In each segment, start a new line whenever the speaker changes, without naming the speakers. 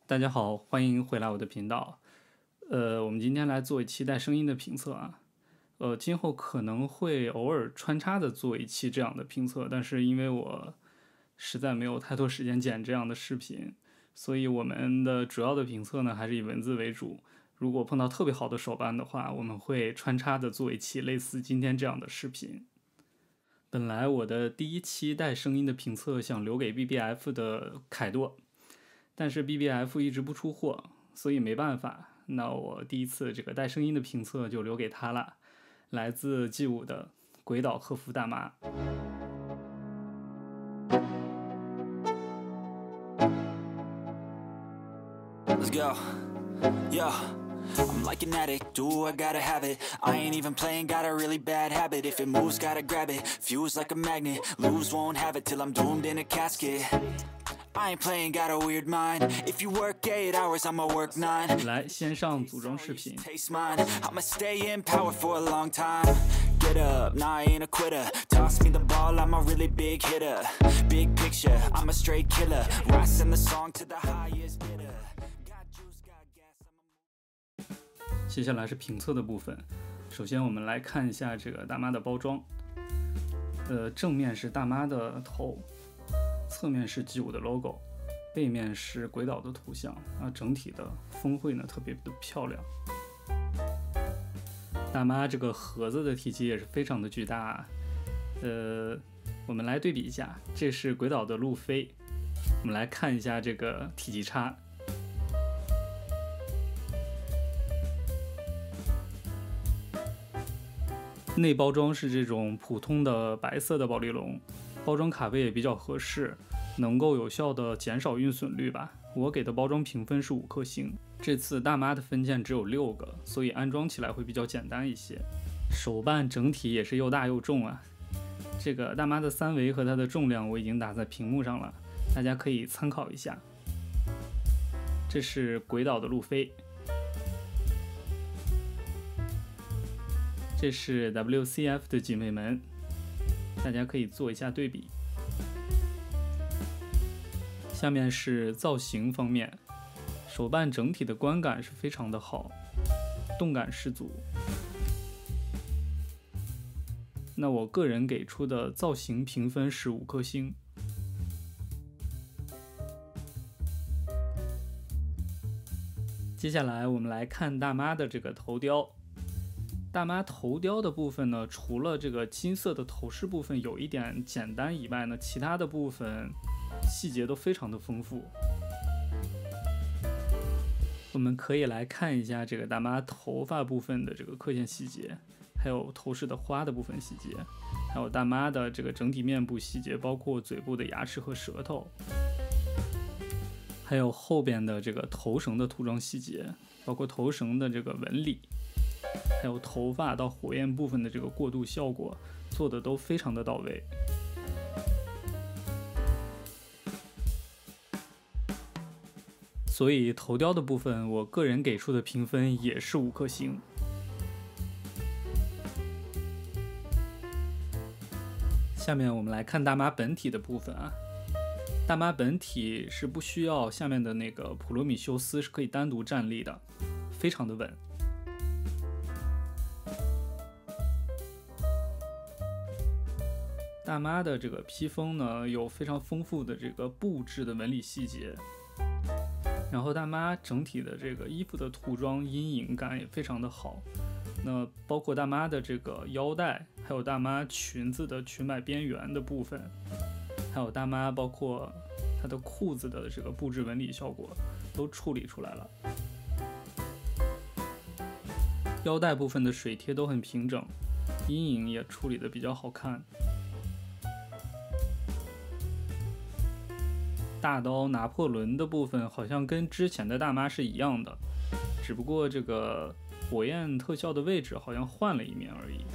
大家好，欢迎回来我的频道。我们今天来做一期带声音的评测啊。今后可能会偶尔穿插的做一期这样的评测，但是因为我实在没有太多时间剪这样的视频，所以我们的主要的评测呢还是以文字为主。如果碰到特别好的手办的话，我们会穿插的做一期类似今天这样的视频。本来我的第一期带声音的评测想留给 BBF 的凯多，但是 BBF 一直不出货，所以没办法。那我第一次这个带声音的评测就留给他了，来自 G5 的鬼岛和服大妈。
Let's go. Yo. I'm like an addict, do I gotta have it. I ain't even playing, got a really bad habit. If it moves, gotta grab it, fuse like a magnet. Lose, won't have it till I'm doomed in a casket. I ain't playing, got a weird mind. If you work 8 hours, I'ma work 9.
来，先上组装视频。
Taste mine, I'ma stay in power for a long time. Get up, nah, I ain't a quitter. Toss me the ball, I'm a really big hitter. Big picture, I'm a straight killer. Rising the song to the highest bidder. Got juice, got gas, I'm a...
接下来是评测的部分。首先我们来看一下这个大妈的包装。正面是大妈的头，侧面是 G5 的 logo， 背面是鬼岛的图像啊，整体的峰会呢特别的漂亮。大妈这个盒子的体积也是非常的巨大。我们来对比一下，这是鬼岛的路飞，我们来看一下这个体积差。内包装是这种普通的白色的保丽龙，包装卡位也比较合适，能够有效的减少运损率吧。我给的包装评分是5颗星。这次大妈的分件只有6个，所以安装起来会比较简单一些。手办整体也是又大又重啊。这个大妈的3维和它的重量我已经打在屏幕上了，大家可以参考一下。这是鬼岛的路飞。这是 WCF 的警卫门，大家可以做一下对比。下面是造型方面，手办整体的观感是非常的好，动感十足。那我个人给出的造型评分是5颗星。接下来我们来看大妈的这个头雕。大妈头雕的部分呢，除了这个金色的头饰部分有一点简单以外呢，其他的部分细节都非常的丰富。我们可以来看一下这个大妈头发部分的这个刻线细节，还有头饰的花的部分细节，还有大妈的这个整体面部细节，包括嘴部的牙齿和舌头，还有后边的这个头绳的涂装细节，包括头绳的这个纹理，还有头发到火焰部分的这个过渡效果，做的都非常的到位。所以头雕的部分，我个人给出的评分也是5颗星。下面我们来看大妈本体的部分啊。大妈本体是不需要下面的那个普罗米修斯，是可以单独站立的，非常的稳。大妈的这个披风呢，有非常丰富的这个布置的纹理细节，然后大妈整体的这个衣服的涂装阴影感也非常的好。那包括大妈的这个腰带，还有大妈裙子的裙摆边缘的部分，还有大妈包括她的裤子的这个布置纹理效果都处理出来了。腰带部分的水贴都很平整，阴影也处理的比较好看。大刀拿破仑的部分好像跟之前的大妈是一样的，只不过这个火焰特效的位置好像换了一面而已。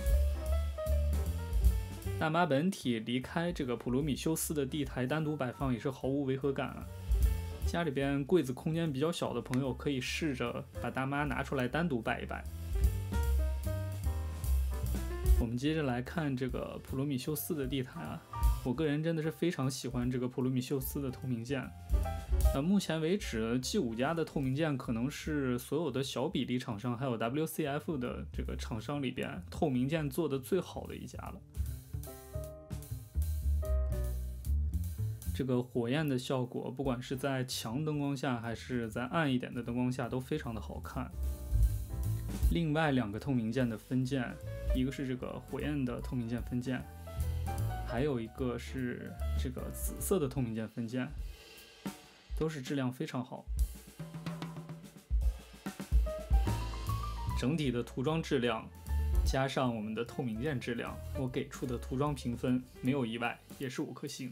大妈本体离开这个普罗米修斯的地台单独摆放也是毫无违和感啊。家里边柜子空间比较小的朋友可以试着把大妈拿出来单独摆一摆。我们接着来看这个普罗米修斯的地台啊， 我个人真的是非常喜欢这个普罗米修斯的透明件。目前为止 G5 家的透明件可能是所有的小比例厂商还有 WCF 的这个厂商里边透明件做的最好的一家了。这个火焰的效果不管是在强灯光下还是在暗一点的灯光下都非常的好看。另外2个透明件的分件，一个是这个火焰的透明件分件，还有一个是这个紫色的透明件分件，都是质量非常好。整体的涂装质量加上我们的透明件质量，我给出的涂装评分没有意外也是5颗星。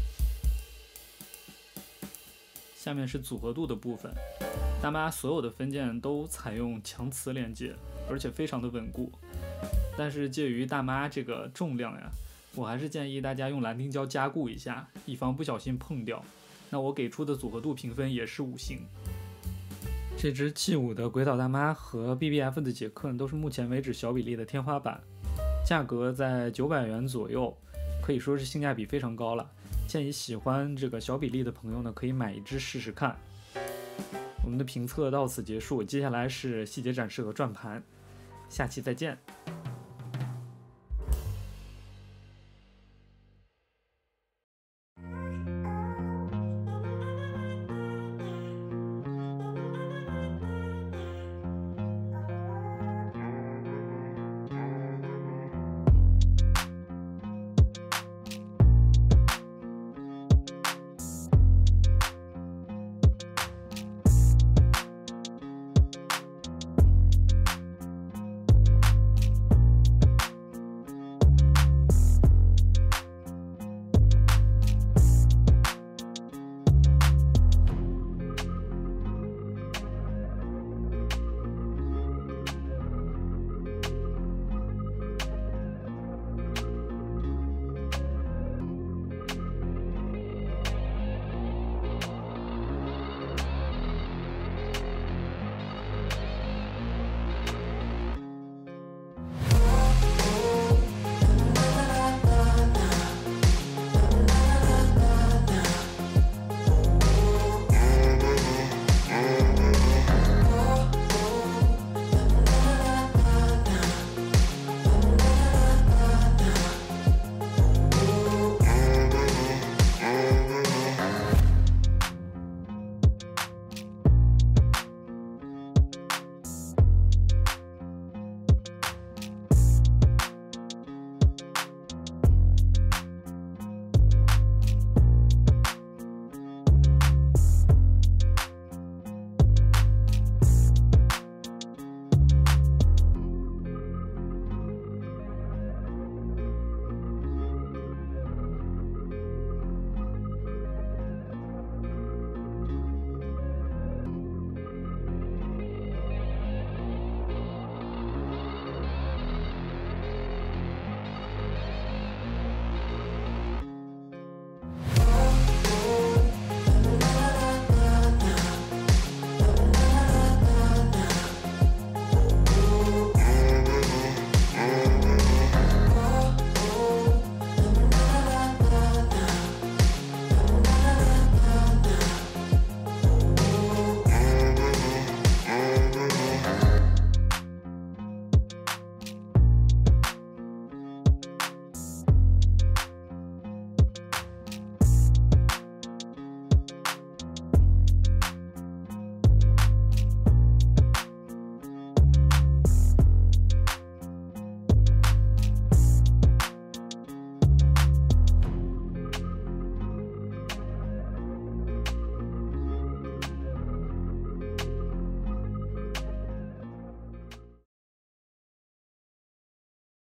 下面是组合度的部分，大妈所有的分件都采用强磁连接，而且非常的稳固。但是介于大妈这个重量呀，我还是建议大家用蓝丁胶加固一下，以防不小心碰掉。那我给出的组合度评分也是5星。这支 G5 的鬼岛大妈和 BBF 的杰克都是目前为止小比例的天花板，价格在900元左右，可以说是性价比非常高了。建议喜欢这个小比例的朋友呢，可以买一支试试看。我们的评测到此结束，接下来是细节展示和转盘，下期再见。